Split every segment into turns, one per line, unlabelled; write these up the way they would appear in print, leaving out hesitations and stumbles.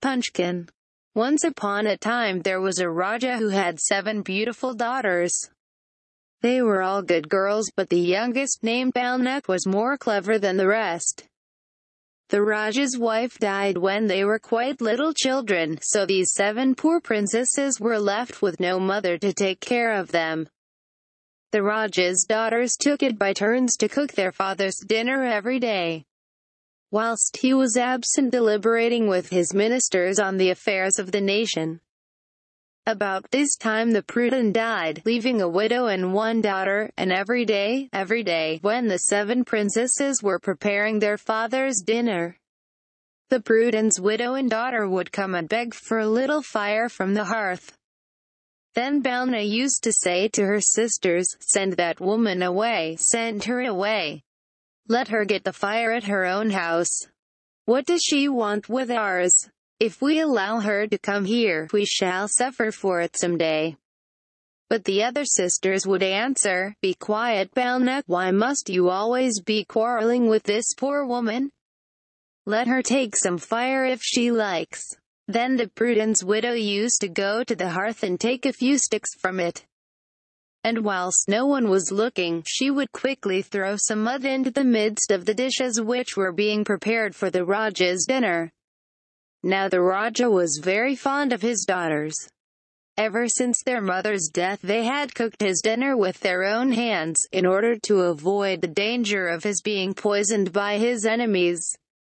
Punchkin. Once upon a time there was a Raja who had 7 beautiful daughters. They were all good girls, but the youngest, named Balnak, was more clever than the rest. The Raja's wife died when they were quite little children, so these 7 poor princesses were left with no mother to take care of them. The Raja's daughters took it by turns to cook their father's dinner every day, whilst he was absent deliberating with his ministers on the affairs of the nation. About this time the Prudent died, leaving a widow and 1 daughter, and every day, when the 7 princesses were preparing their father's dinner, the Prudent's widow and daughter would come and beg for a little fire from the hearth. Then Balna used to say to her sisters, "Send that woman away, send her away. Let her get the fire at her own house. What does she want with ours? If we allow her to come here, we shall suffer for it some day." But the other sisters would answer, "Be quiet, Balna. Why must you always be quarreling with this poor woman? Let her take some fire if she likes." Then the Prudent's widow used to go to the hearth and take a few sticks from it, and whilst no one was looking, she would quickly throw some mud into the midst of the dishes which were being prepared for the Raja's dinner. Now the Raja was very fond of his daughters. Ever since their mother's death they had cooked his dinner with their own hands, in order to avoid the danger of his being poisoned by his enemies.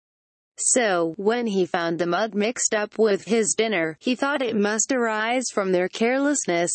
So, when he found the mud mixed up with his dinner, he thought it must arise from their carelessness,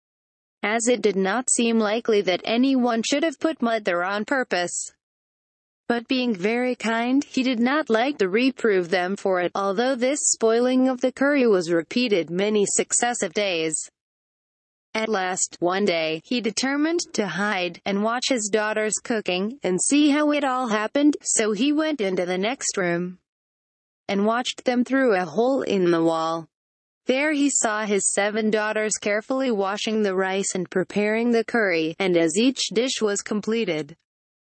as it did not seem likely that anyone should have put mud there on purpose. But being very kind, he did not like to reprove them for it, although this spoiling of the curry was repeated many successive days. At last, one day, he determined to hide, and watch his daughters cooking, and see how it all happened, so he went into the next room, and watched them through a hole in the wall. There he saw his 7 daughters carefully washing the rice and preparing the curry, and as each dish was completed,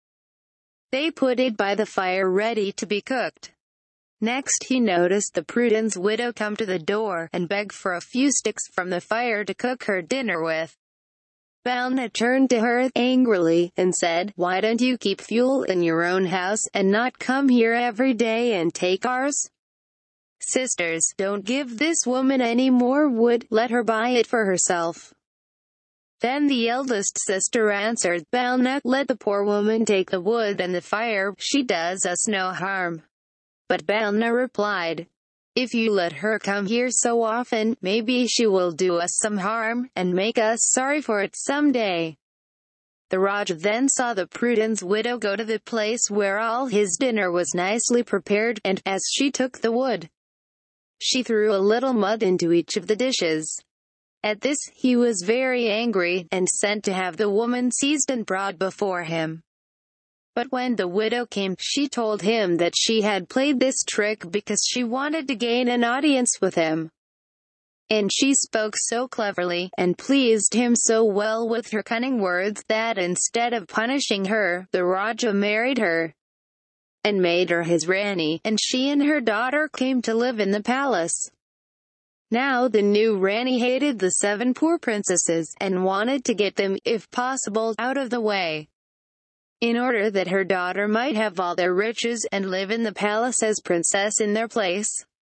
they put it by the fire ready to be cooked. Next he noticed the Prudent's widow come to the door, and beg for a few sticks from the fire to cook her dinner with. Balna turned to her angrily, and said, "Why don't you keep fuel in your own house, and not come here every day and take ours? Sisters, don't give this woman any more wood, let her buy it for herself." Then the eldest sister answered, "Balna, let the poor woman take the wood and the fire, she does us no harm." But Balna replied, "If you let her come here so often, maybe she will do us some harm, and make us sorry for it some day." The Raja then saw the Prudent's widow go to the place where all his dinner was nicely prepared, and, as she took the wood, she threw a little mud into each of the dishes. At this, he was very angry, and sent to have the woman seized and brought before him. But when the widow came, she told him that she had played this trick because she wanted to gain an audience with him. And she spoke so cleverly, and pleased him so well with her cunning words, that instead of punishing her, the Raja married her, and made her his Rani, and she and her daughter came to live in the palace. Now the new Rani hated the 7 poor princesses, and wanted to get them, if possible, out of the way, in order that her daughter might have all their riches, and live in the palace as princess in their place.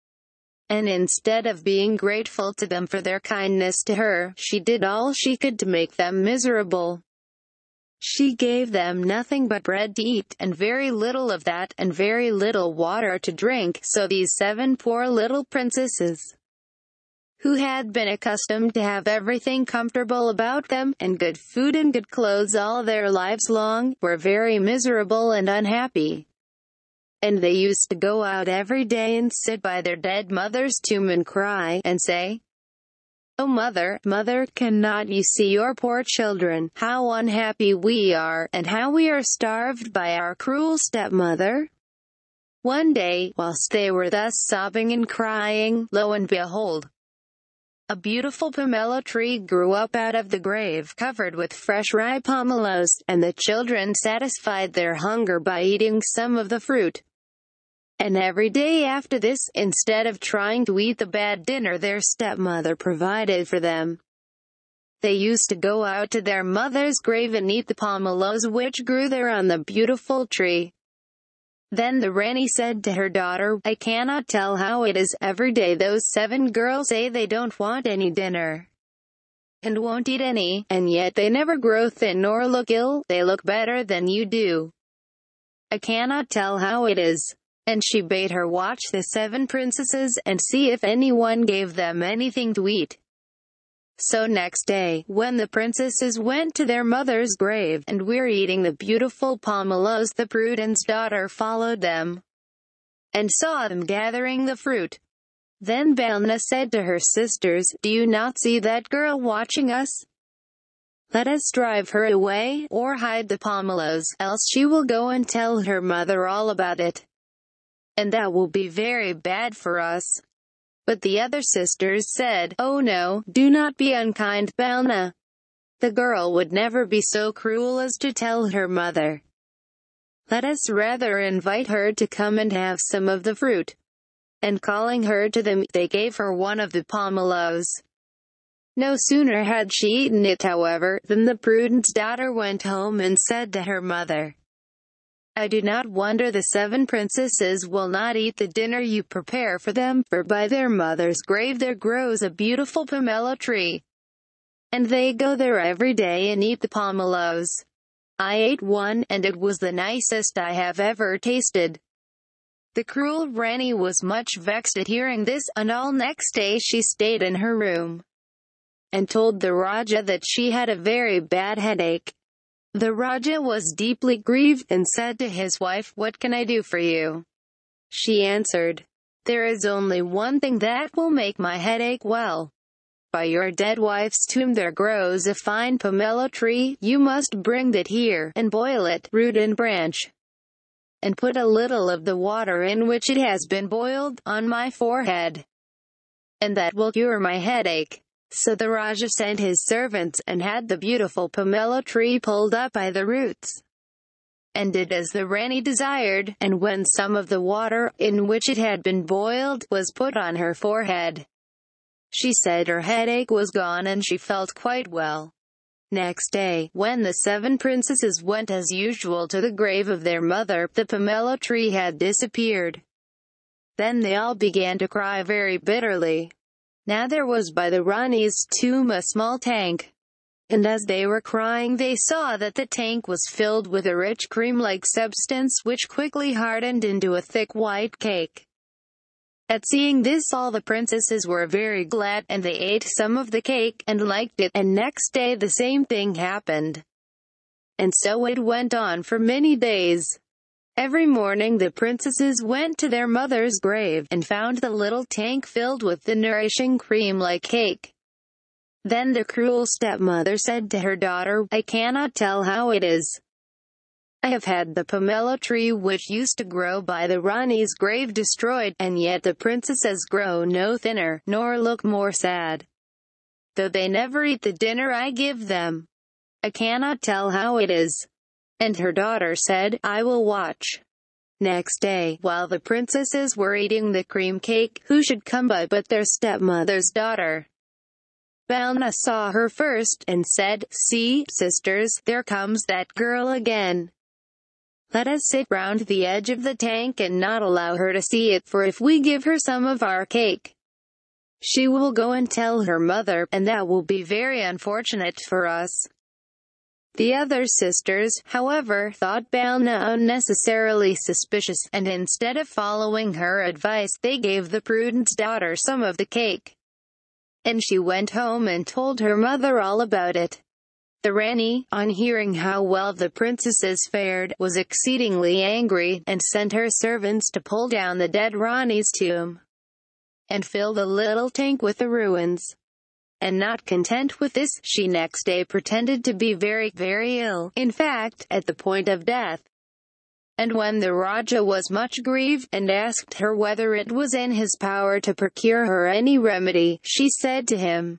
And instead of being grateful to them for their kindness to her, she did all she could to make them miserable. She gave them nothing but bread to eat, and very little of that, and very little water to drink, so these 7 poor little princesses, who had been accustomed to have everything comfortable about them, and good food and good clothes all their lives long, were very miserable and unhappy. And they used to go out every day and sit by their dead mother's tomb and cry, and say, "Oh mother, mother, cannot you see your poor children, how unhappy we are, and how we are starved by our cruel stepmother?" One day, whilst they were thus sobbing and crying, lo and behold, a beautiful pomelo tree grew up out of the grave, covered with fresh ripe pomelos, and the children satisfied their hunger by eating some of the fruit. And every day after this, instead of trying to eat the bad dinner their stepmother provided for them, they used to go out to their mother's grave and eat the pomelos which grew there on the beautiful tree. Then the Rani said to her daughter, I cannot tell how it is, every day those 7 girls say they don't want any dinner and won't eat any, and yet they never grow thin nor look ill, they look better than you do. I cannot tell how it is. And she bade her watch the 7 princesses, and see if anyone gave them anything to eat. So next day, when the princesses went to their mother's grave, and were eating the beautiful pomelos, the prudent's daughter followed them, and saw them gathering the fruit. Then Balna said to her sisters, Do you not see that girl watching us? Let us drive her away, or hide the pomelos, else she will go and tell her mother all about it. And that will be very bad for us. But the other sisters said, Oh no, do not be unkind, Balna. The girl would never be so cruel as to tell her mother. Let us rather invite her to come and have some of the fruit. And calling her to them, they gave her one of the pomelos. No sooner had she eaten it, however, than the prudent's daughter went home and said to her mother, I do not wonder the 7 princesses will not eat the dinner you prepare for them, for by their mother's grave there grows a beautiful pomelo tree. And they go there every day and eat the pomelos. I ate one, and it was the nicest I have ever tasted. The cruel Rani was much vexed at hearing this, and all next day she stayed in her room, and told the Raja that she had a very bad headache. The Raja was deeply grieved, and said to his wife, What can I do for you? She answered, There is only one thing that will make my headache well. By your dead wife's tomb there grows a fine pomelo tree, you must bring that here, and boil it, root and branch, and put a little of the water in which it has been boiled, on my forehead, and that will cure my headache. So the Raja sent his servants, and had the beautiful pomelo tree pulled up by the roots, and did as the Rani desired, and when some of the water, in which it had been boiled, was put on her forehead, she said her headache was gone and she felt quite well. Next day, when the 7 princesses went as usual to the grave of their mother, the pomelo tree had disappeared. Then they all began to cry very bitterly. Now there was by the Rani's tomb a small tank, and as they were crying they saw that the tank was filled with a rich cream-like substance which quickly hardened into a thick white cake. At seeing this all the princesses were very glad, and they ate some of the cake, and liked it, and next day the same thing happened. And so it went on for many days. Every morning the princesses went to their mother's grave, and found the little tank filled with the nourishing cream-like cake. Then the cruel stepmother said to her daughter, I cannot tell how it is. I have had the pomelo tree which used to grow by the Rani's grave destroyed, and yet the princesses grow no thinner, nor look more sad, though they never eat the dinner I give them. I cannot tell how it is. And her daughter said, I will watch. Next day, while the princesses were eating the cream cake, who should come by but their stepmother's daughter? Balna saw her first, and said, See, sisters, there comes that girl again. Let us sit round the edge of the tank and not allow her to see it, for if we give her some of our cake, she will go and tell her mother, and that will be very unfortunate for us. The other sisters, however, thought Balna unnecessarily suspicious, and instead of following her advice, they gave the prudent's daughter some of the cake. And she went home and told her mother all about it. The Rani, on hearing how well the princesses fared, was exceedingly angry, and sent her servants to pull down the dead Rani's tomb, and fill the little tank with the ruins. And not content with this, she next day pretended to be very, very ill, in fact, at the point of death. And when the Raja was much grieved, and asked her whether it was in his power to procure her any remedy, she said to him,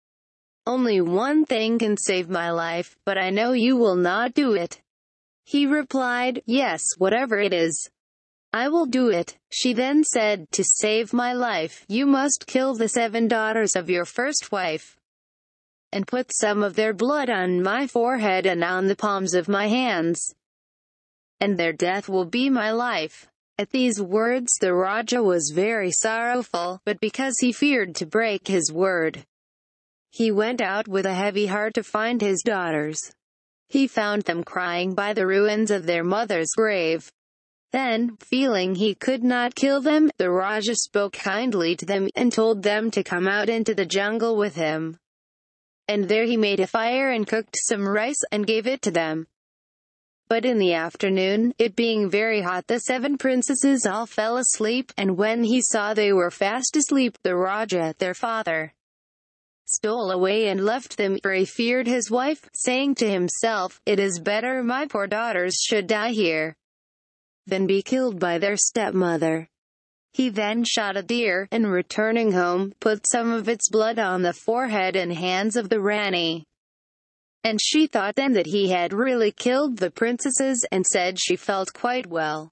Only one thing can save my life, but I know you will not do it. He replied, Yes, whatever it is. "I will do it." She then said, "To save my life, you must kill the 7 daughters of your first wife, and put some of their blood on my forehead and on the palms of my hands, and their death will be my life." At these words the Raja was very sorrowful, but because he feared to break his word, he went out with a heavy heart to find his daughters. He found them crying by the ruins of their mother's grave. Then, feeling he could not kill them, the Raja spoke kindly to them, and told them to come out into the jungle with him. And there he made a fire and cooked some rice, and gave it to them. But in the afternoon, it being very hot, the 7 princesses all fell asleep, and when he saw they were fast asleep, the Raja, their father, stole away and left them, for he feared his wife, saying to himself, "It is better my poor daughters should die here than be killed by their stepmother." He then shot a deer, and returning home, put some of its blood on the forehead and hands of the Rani. And she thought then that he had really killed the princesses, and said she felt quite well.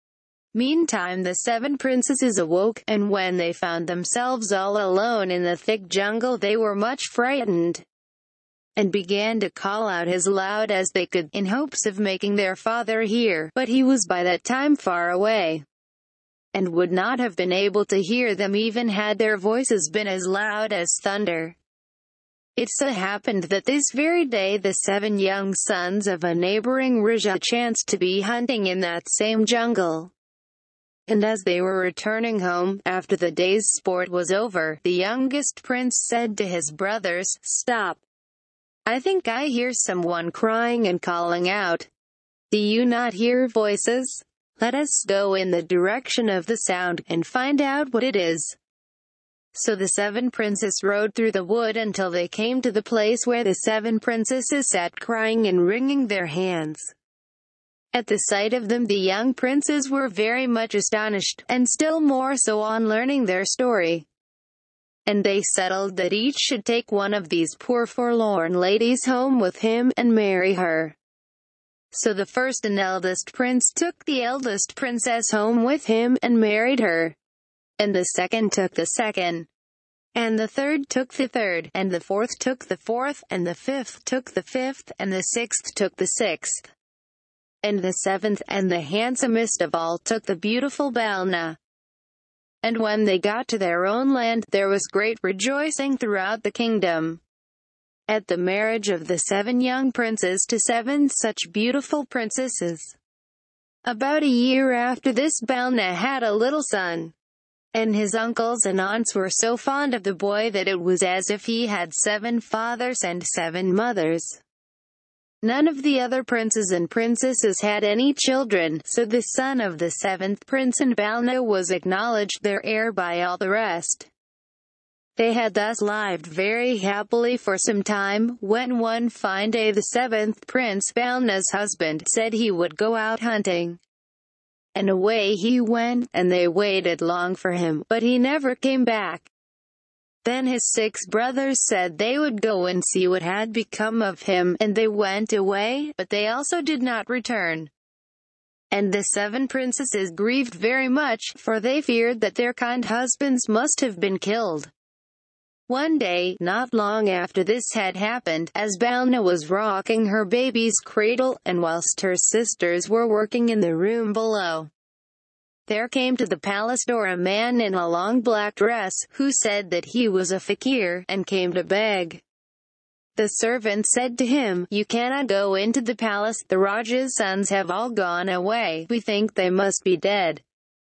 Meantime the 7 princesses awoke, and when they found themselves all alone in the thick jungle they were much frightened, and began to call out as loud as they could, in hopes of making their father hear, but he was by that time far away, and would not have been able to hear them even had their voices been as loud as thunder. It so happened that this very day the 7 young sons of a neighboring Raja chanced to be hunting in that same jungle. And as they were returning home, after the day's sport was over, the youngest prince said to his brothers, "Stop! I think I hear someone crying and calling out. Do you not hear voices? Let us go in the direction of the sound, and find out what it is." So the 7 princes rode through the wood until they came to the place where the 7 princesses sat crying and wringing their hands. At the sight of them the young princes were very much astonished, and still more so on learning their story. And they settled that each should take one of these poor forlorn ladies home with him, and marry her. So the first and eldest prince took the eldest princess home with him, and married her. And the second took the second. And the third took the third, and the fourth took the fourth, and the fifth took the fifth, and the sixth took the sixth. And the 7th, and the handsomest of all, took the beautiful Balna. And when they got to their own land, there was great rejoicing throughout the kingdom at the marriage of the 7 young princes to 7 such beautiful princesses. About a year after this, Balna had a little son, and his uncles and aunts were so fond of the boy that it was as if he had 7 fathers and 7 mothers. None of the other princes and princesses had any children, so the son of the 7th prince and Balna was acknowledged their heir by all the rest. They had thus lived very happily for some time, when one fine day the 7th prince, Balna's husband, said he would go out hunting. And away he went, and they waited long for him, but he never came back. Then his 6 brothers said they would go and see what had become of him, and they went away, but they also did not return. And the 7 princesses grieved very much, for they feared that their kind husbands must have been killed. One day, not long after this had happened, as Balna was rocking her baby's cradle, and whilst her sisters were working in the room below, there came to the palace door a man in a long black dress, who said that he was a fakir, and came to beg. The servant said to him, "You cannot go into the palace, the Raja's sons have all gone away, we think they must be dead,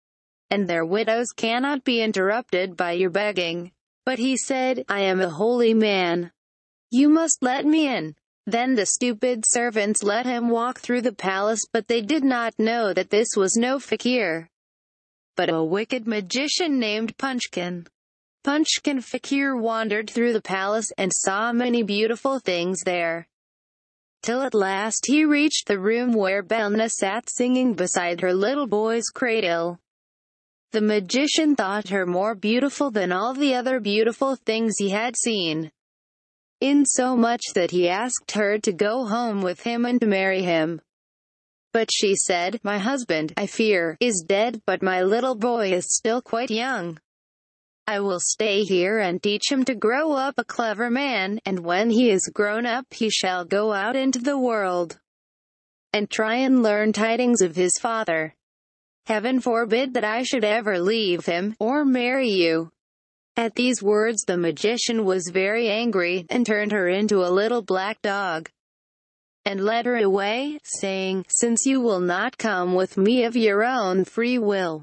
and their widows cannot be interrupted by your begging." But he said, "I am a holy man. You must let me in." Then the stupid servants let him walk through the palace, but they did not know that this was no fakir, but a wicked magician named Punchkin. Punchkin Fakir wandered through the palace, and saw many beautiful things there, till at last he reached the room where Balna sat singing beside her little boy's cradle. The magician thought her more beautiful than all the other beautiful things he had seen, insomuch that he asked her to go home with him and to marry him. But she said, "My husband, I fear, is dead, but my little boy is still quite young. I will stay here and teach him to grow up a clever man, and when he is grown up he shall go out into the world and try and learn tidings of his father. Heaven forbid that I should ever leave him, or marry you." At these words the magician was very angry, and turned her into a little black dog, and led her away, saying, "Since you will not come with me of your own free will,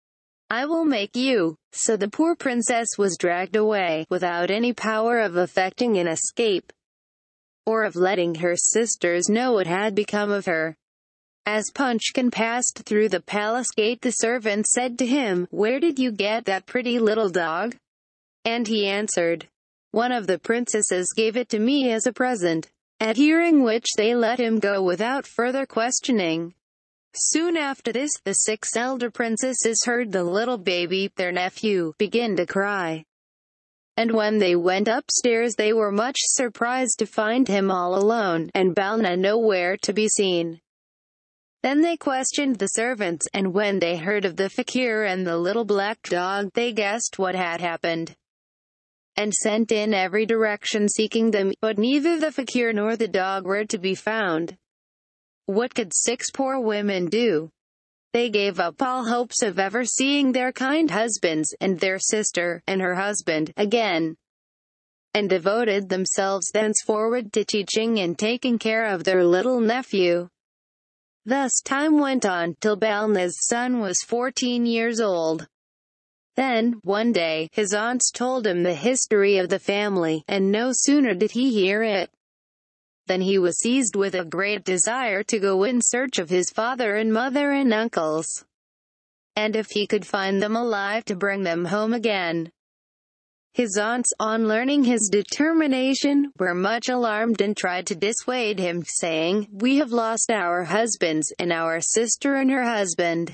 I will make you." So the poor princess was dragged away, without any power of effecting an escape, or of letting her sisters know what had become of her. As Punchkin passed through the palace gate, the servant said to him, "Where did you get that pretty little dog?" And he answered, "One of the princesses gave it to me as a present." At hearing which they let him go without further questioning. Soon after this, the 6 elder princesses heard the little baby, their nephew, begin to cry. And when they went upstairs they were much surprised to find him all alone, and Balna nowhere to be seen. Then they questioned the servants, and when they heard of the fakir and the little black dog, they guessed what had happened, and sent in every direction seeking them, but neither the fakir nor the dog were to be found. What could 6 poor women do? They gave up all hopes of ever seeing their kind husbands, and their sister, and her husband, again, and devoted themselves thenceforward to teaching and taking care of their little nephew. Thus time went on, till Balna's son was 14 years old. Then, one day, his aunts told him the history of the family, and no sooner did he hear it, than he was seized with a great desire to go in search of his father and mother and uncles, and if he could find them alive, to bring them home again. His aunts, on learning his determination, were much alarmed and tried to dissuade him, saying, "We have lost our husbands, and our sister and her husband,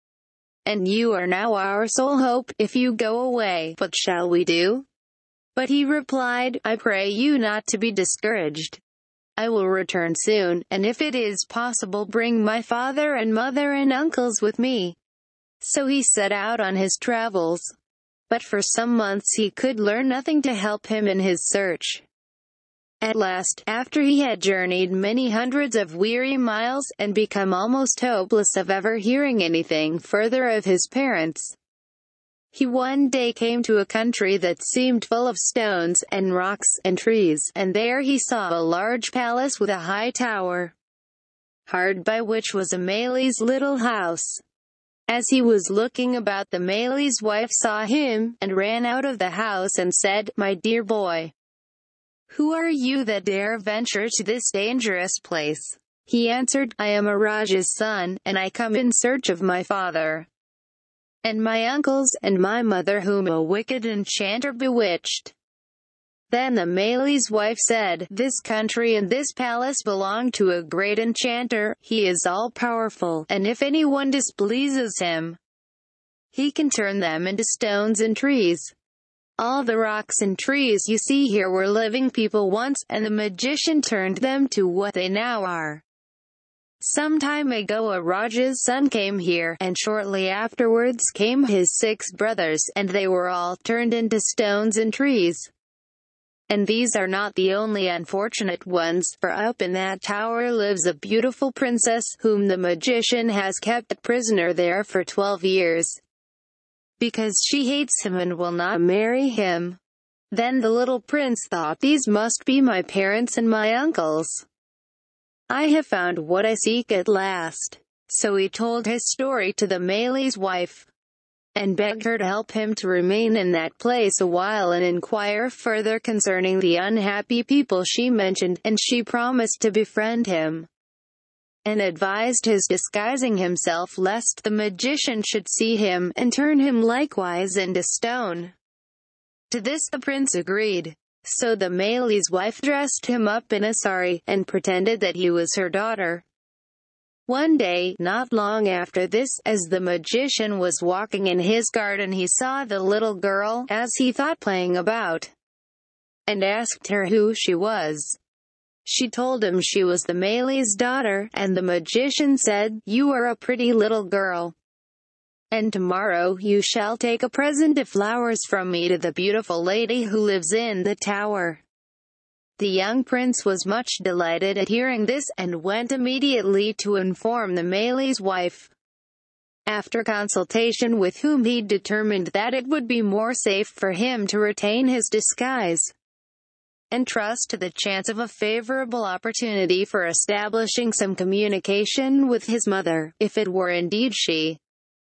and you are now our sole hope. If you go away, what shall we do?" But he replied, "I pray you not to be discouraged. I will return soon, and if it is possible, bring my father and mother and uncles with me." So he set out on his travels. But for some months he could learn nothing to help him in his search. At last, after he had journeyed many hundreds of weary miles, and become almost hopeless of ever hearing anything further of his parents, he one day came to a country that seemed full of stones, and rocks, and trees, and there he saw a large palace with a high tower, hard by which was a Maile's little house. As he was looking about, the Maile's wife saw him, and ran out of the house and said, "My dear boy, who are you that dare venture to this dangerous place?" He answered, "I am a Rajah's son, and I come in search of my father, and my uncles, and my mother whom a wicked enchanter bewitched." Then the Maile's wife said, "This country and this palace belong to a great enchanter. He is all-powerful, and if anyone displeases him, he can turn them into stones and trees. All the rocks and trees you see here were living people once, and the magician turned them to what they now are. Some time ago a Rajah's son came here, and shortly afterwards came his 6 brothers, and they were all turned into stones and trees. And these are not the only unfortunate ones, for up in that tower lives a beautiful princess, whom the magician has kept a prisoner there for 12 years, because she hates him and will not marry him." Then the little prince thought, "These must be my parents and my uncles. I have found what I seek at last." So he told his story to the Maile's wife, and begged her to help him to remain in that place a while and inquire further concerning the unhappy people she mentioned, and she promised to befriend him, and advised his disguising himself lest the magician should see him, and turn him likewise into stone. To this the prince agreed. So the Maile's wife dressed him up in a sari, and pretended that he was her daughter. One day, not long after this, as the magician was walking in his garden, he saw the little girl, as he thought, playing about, and asked her who she was. She told him she was the Melee's daughter, and the magician said, "You are a pretty little girl. And tomorrow you shall take a present of flowers from me to the beautiful lady who lives in the tower." The young prince was much delighted at hearing this, and went immediately to inform the Melee's wife. After consultation with whom he determined that it would be more safe for him to retain his disguise, and trust to the chance of a favorable opportunity for establishing some communication with his mother, if it were indeed she.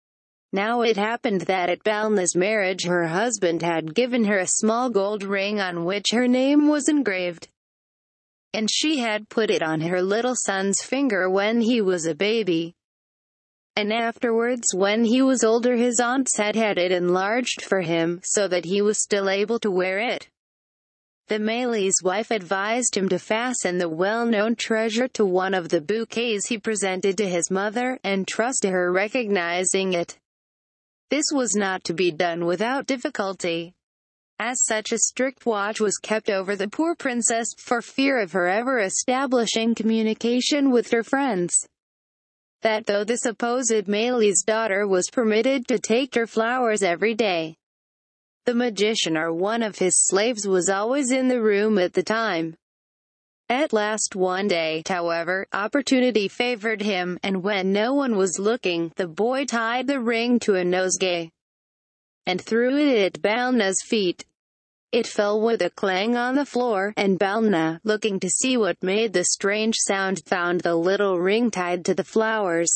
Now it happened that at Balna's marriage her husband had given her a small gold ring on which her name was engraved, and she had put it on her little son's finger when he was a baby. And afterwards, when he was older, his aunts had had it enlarged for him, so that he was still able to wear it. The Melee's wife advised him to fasten the well-known treasure to one of the bouquets he presented to his mother, and trust to her recognizing it. This was not to be done without difficulty, as such a strict watch was kept over the poor princess, for fear of her ever establishing communication with her friends, that though the supposed Melee's daughter was permitted to take her flowers every day, the magician or one of his slaves was always in the room at the time. At last one day, however, opportunity favored him, and when no one was looking, the boy tied the ring to a nosegay, and threw it at Balna's feet. It fell with a clang on the floor, and Balna, looking to see what made the strange sound, found the little ring tied to the flowers.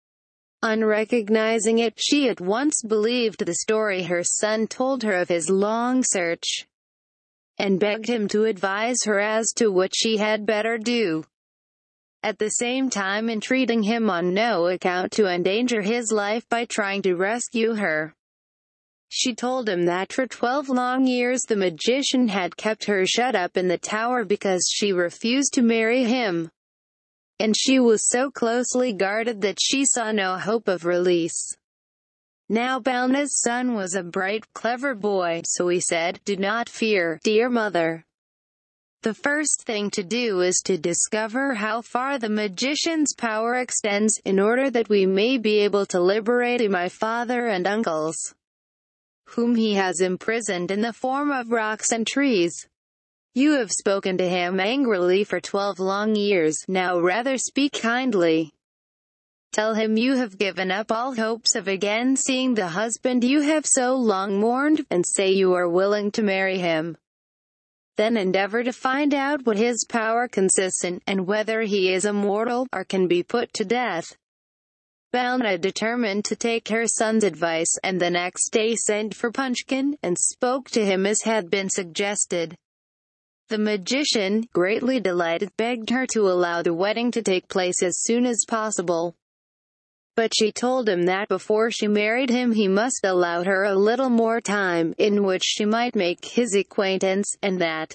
On recognizing it, she at once believed the story her son told her of his long search, and begged him to advise her as to what she had better do, at the same time entreating him on no account to endanger his life by trying to rescue her. She told him that for 12 long years the magician had kept her shut up in the tower because she refused to marry him, and she was so closely guarded that she saw no hope of release. Now Balna's son was a bright, clever boy, so he said, "Do not fear, dear mother. The first thing to do is to discover how far the magician's power extends, in order that we may be able to liberate my father and uncles, whom he has imprisoned in the form of rocks and trees. You have spoken to him angrily for 12 long years, now rather speak kindly. Tell him you have given up all hopes of again seeing the husband you have so long mourned, and say you are willing to marry him. Then endeavor to find out what his power consists in, and whether he is immortal, or can be put to death." Balna determined to take her son's advice, and the next day sent for Punchkin, and spoke to him as had been suggested. The magician, greatly delighted, begged her to allow the wedding to take place as soon as possible. But she told him that before she married him he must allow her a little more time, in which she might make his acquaintance, and that,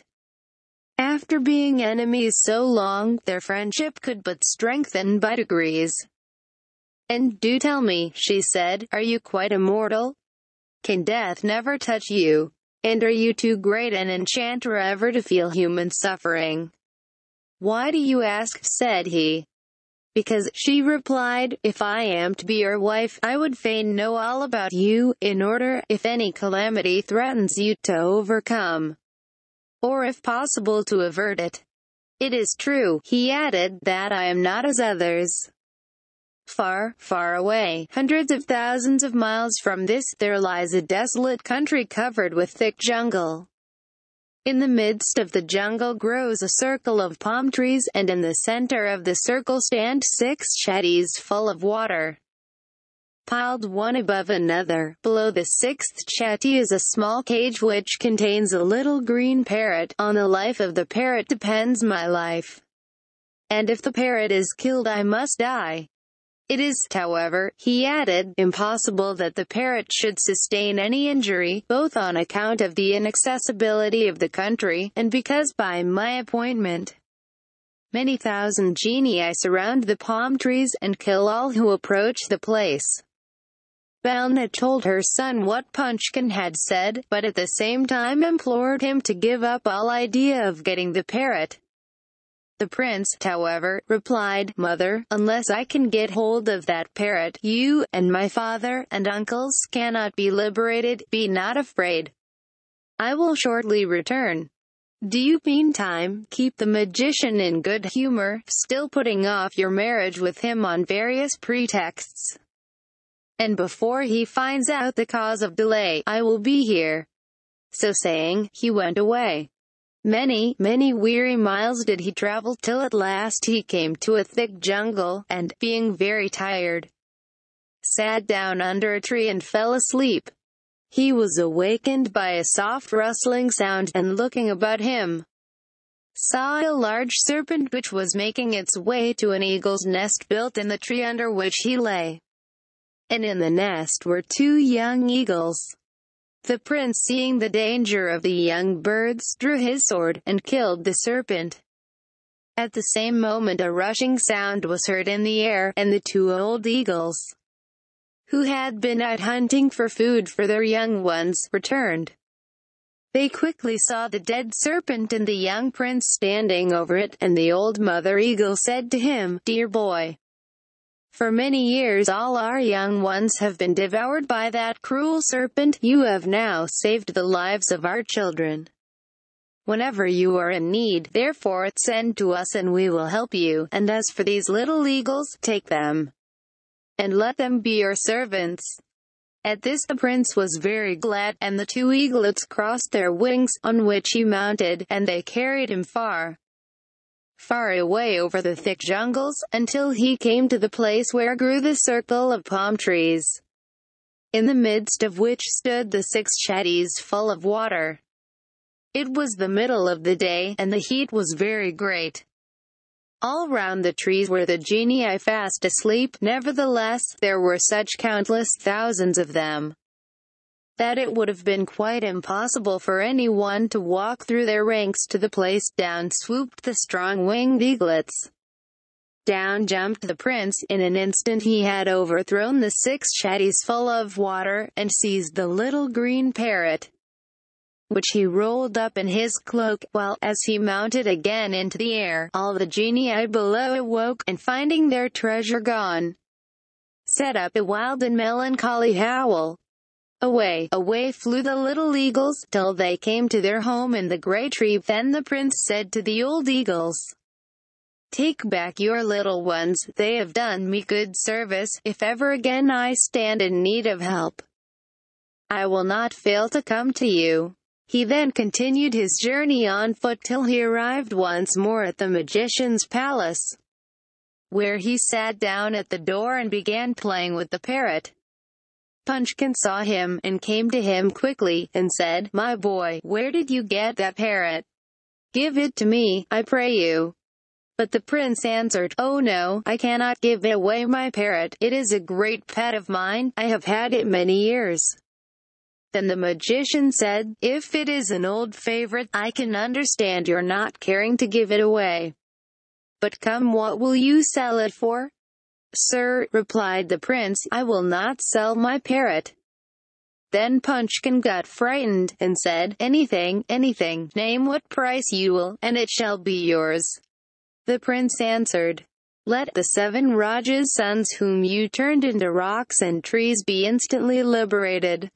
after being enemies so long, their friendship could but strengthen by degrees. "And do tell me," she said, "are you quite immortal? Can death never touch you? And are you too great an enchanter ever to feel human suffering?" "Why do you ask?" said he. "Because," she replied, "if I am to be your wife, I would fain know all about you, in order, if any calamity threatens you, to overcome, or if possible to avert it. It is true," he added, "that I am not as others. Far, far away, hundreds of thousands of miles from this, there lies a desolate country covered with thick jungle. In the midst of the jungle grows a circle of palm trees, and in the center of the circle stand 6 chatties full of water, piled one above another. Below the 6th chatty is a small cage which contains a little green parrot. On the life of the parrot depends my life, and if the parrot is killed I must die. It is, however," he added, "impossible that the parrot should sustain any injury, both on account of the inaccessibility of the country, and because by my appointment many thousand genii surround the palm trees, and kill all who approach the place." Balna told her son what Punchkin had said, but at the same time implored him to give up all idea of getting the parrot. The prince, however, replied, "Mother, unless I can get hold of that parrot, you, and my father, and uncles cannot be liberated. Be not afraid. I will shortly return. Do you meantime keep the magician in good humor, still putting off your marriage with him on various pretexts. And before he finds out the cause of delay, I will be here." So saying, he went away. Many, many weary miles did he travel till at last he came to a thick jungle, and, being very tired, sat down under a tree and fell asleep. He was awakened by a soft rustling sound, and looking about him, saw a large serpent which was making its way to an eagle's nest built in the tree under which he lay. And in the nest were 2 young eagles. The prince, seeing the danger of the young birds, drew his sword, and killed the serpent. At the same moment a rushing sound was heard in the air, and the 2 old eagles, who had been out hunting for food for their young ones, returned. They quickly saw the dead serpent and the young prince standing over it, and the old mother eagle said to him, "Dear boy, for many years all our young ones have been devoured by that cruel serpent. You have now saved the lives of our children. Whenever you are in need, therefore, send to us and we will help you, and as for these little eagles, take them, and let them be your servants." At this the prince was very glad, and the 2 eaglets crossed their wings, on which he mounted, and they carried him far, far away over the thick jungles, until he came to the place where grew the circle of palm trees, in the midst of which stood the 6 chatties full of water. It was the middle of the day, and the heat was very great. All round the trees were the genii fast asleep. Nevertheless, there were such countless thousands of them, that it would have been quite impossible for any one to walk through their ranks to the place. Down swooped the strong-winged eaglets. Down jumped the prince. In an instant he had overthrown the 6 chatties full of water, and seized the little green parrot, which he rolled up in his cloak, while, as he mounted again into the air, all the genii below awoke, and finding their treasure gone, set up a wild and melancholy howl. Away, away flew the little eagles, till they came to their home in the great tree. Then the prince said to the old eagles, "Take back your little ones, they have done me good service. If ever again I stand in need of help, I will not fail to come to you." He then continued his journey on foot till he arrived once more at the magician's palace, where he sat down at the door and began playing with the parrot. Punchkin saw him, and came to him quickly, and said, "My boy, where did you get that parrot? Give it to me, I pray you." But the prince answered, "Oh no, I cannot give away my parrot. It is a great pet of mine. I have had it many years." Then the magician said, "If it is an old favorite, I can understand your not caring to give it away. But come, what will you sell it for?" "Sir," replied the prince, "I will not sell my parrot." Then Punchkin got frightened, and said, "Anything, anything, name what price you will, and it shall be yours." The prince answered, "Let the 7 Rajas' sons whom you turned into rocks and trees be instantly liberated."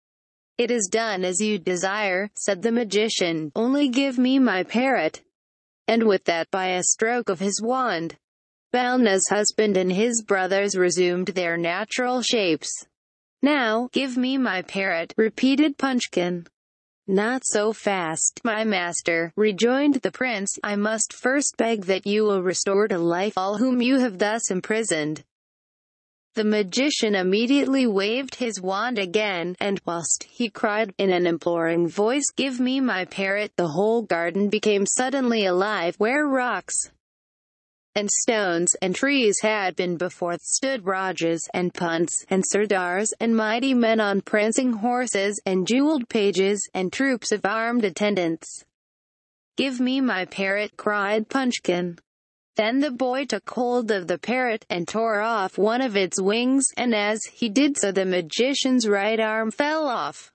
"It is done as you desire," said the magician, "only give me my parrot." And with that, by a stroke of his wand, Balna's husband and his brothers resumed their natural shapes. "Now, give me my parrot," repeated Punchkin. "Not so fast, my master," rejoined the prince. "I must first beg that you will restore to life all whom you have thus imprisoned." The magician immediately waved his wand again, and, whilst he cried, in an imploring voice, "Give me my parrot," the whole garden became suddenly alive. Where rocks and stones and trees had been before, stood Rajas, and Punts, and Sardars, and mighty men on prancing horses, and jeweled pages, and troops of armed attendants. "Give me my parrot," cried Punchkin. Then the boy took hold of the parrot, and tore off one of its wings, and as he did so the magician's right arm fell off.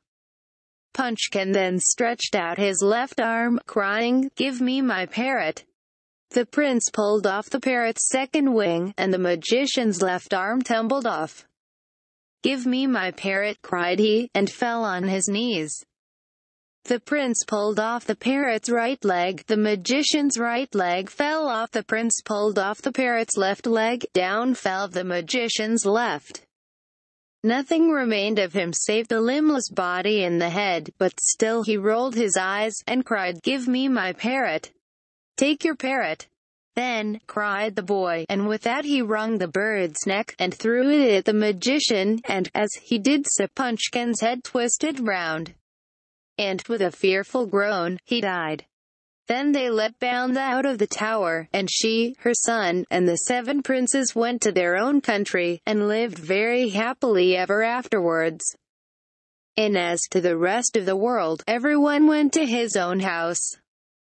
Punchkin then stretched out his left arm, crying, "Give me my parrot." The prince pulled off the parrot's second wing, and the magician's left arm tumbled off. "Give me my parrot," cried he, and fell on his knees. The prince pulled off the parrot's right leg. The magician's right leg fell off. The prince pulled off the parrot's left leg. Down fell the magician's left. Nothing remained of him save the limbless body and the head, but still he rolled his eyes, and cried, "Give me my parrot. Take your parrot." "Then," cried the boy, and with that he wrung the bird's neck, and threw it at the magician, and, as he did so, Punchkin's head twisted round, and, with a fearful groan, he died. Then they let Balna out of the tower, and she, her son, and the 7 princes went to their own country, and lived very happily ever afterwards. And as to the rest of the world, everyone went to his own house.